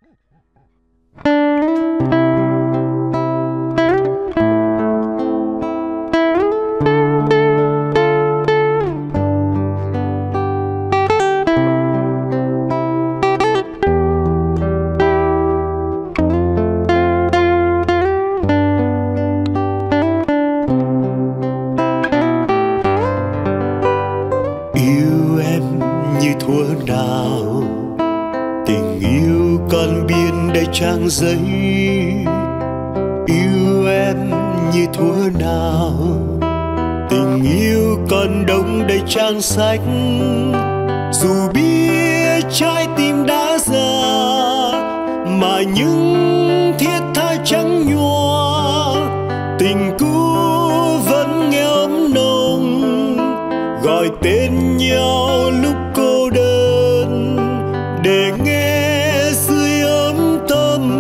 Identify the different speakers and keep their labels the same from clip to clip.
Speaker 1: Yêu em như thuở nào, tình yêu con biên đầy trang giấy. Yêu em như thuở nào, tình yêu con đong đầy trang sách. Dù biết trái tim đã già, mà những thiết tha trắng nhòa, tình cũ vẫn nghe ấm nồng, gọi tên nhau lúc cô đơn, để nghe sưởi ấm tâm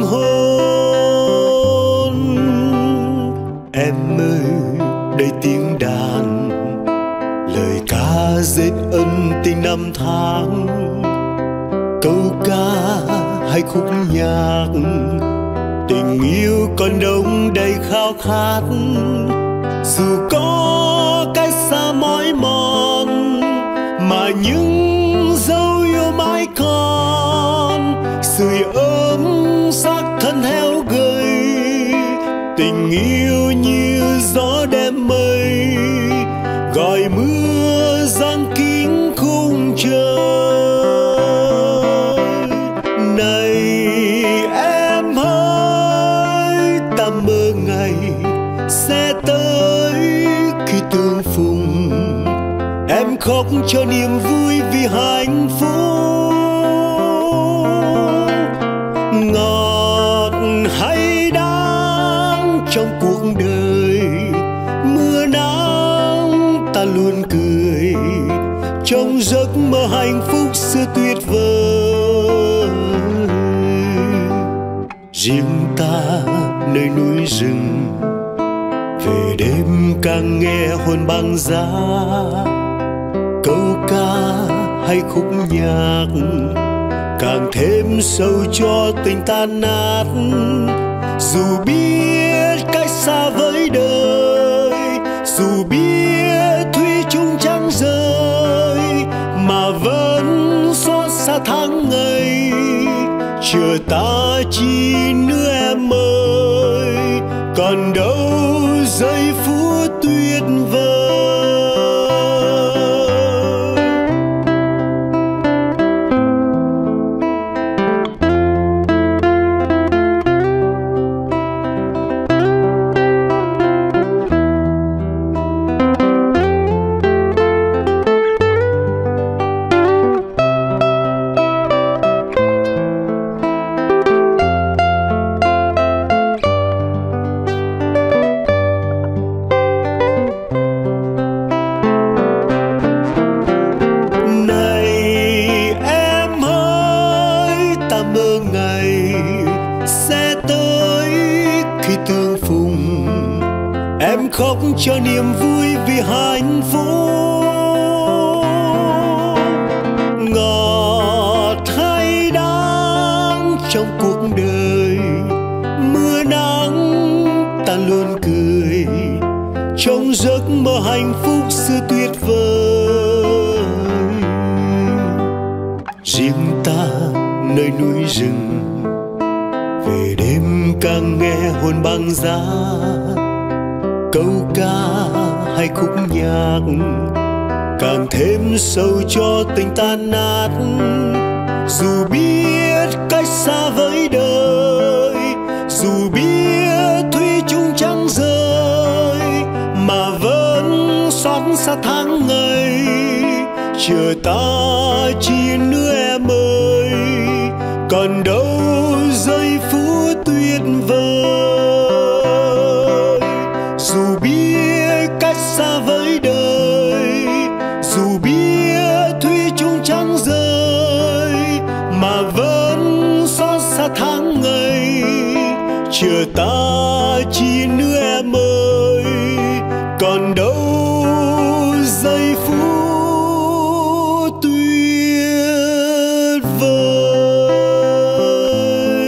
Speaker 1: hồn. Em ơi đây tiếng đàn, lời ca dệt ân tình năm tháng. Câu ca hay khúc nhạc, tình yêu còn đong đầy khao khát. Dù có cách xa mỏi mòn, mà những dấu yêu mãi còn, sưởi ấm xác thân héo gầy. Tình yêu như gió đêm mây, gọi mưa giăng kín khung trời. Này em ơi, ta mơ ngày sẽ tới khi tương phùng. Em khóc cho niềm vui vì hạnh phúc. Ngọt hay đắng trong cuộc đời, mưa nắng ta luôn cười, trong giấc mơ hạnh phúc xưa tuyệt vời. Riêng ta nơi núi rừng, về đêm càng nghe hồn băng giá. Câu ca hay khúc nhạc càng thêm sâu cho tình tan nát. Dù biết cách xa với đời, dù biết thủy chung chẳng rơi, mà vẫn xót xa tháng ngày. Chờ ta chi nữa em ơi, còn đâu giây phút tuyệt vời. Em khóc cho niềm vui vì hạnh phúc. Ngọt hay đắng trong cuộc đời, mưa nắng ta luôn cười, trong giấc mơ hạnh phúc xưa tuyệt vời. Riêng ta nơi núi rừng, về đêm càng nghe hồn băng giá. Câu ca hay khúc nhạc càng thêm sâu cho tình tan nát. Dù biết cách xa với đời, dù biết thủy chung chẳng rơi, mà vẫn xót xa tháng ngày. Chờ ta chi nữa em ơi, còn đâu giây phút tuyệt vời. Dù biết cách xa với đời, dù biết thủy chung chẳng rơi, mà vẫn xót xa tháng ngày. Chờ ta chi nữa em ơi, còn đâu giây phút tuyệt vời.